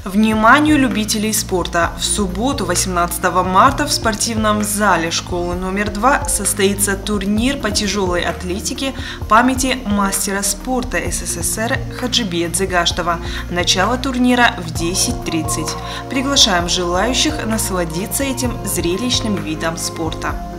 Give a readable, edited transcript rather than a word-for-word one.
Вниманию любителей спорта! В субботу, 18 марта, в спортивном зале школы номер 2 состоится турнир по тяжелой атлетике памяти мастера спорта СССР Хаджибека Дзыгаштова. Начало турнира в 10:30. Приглашаем желающих насладиться этим зрелищным видом спорта.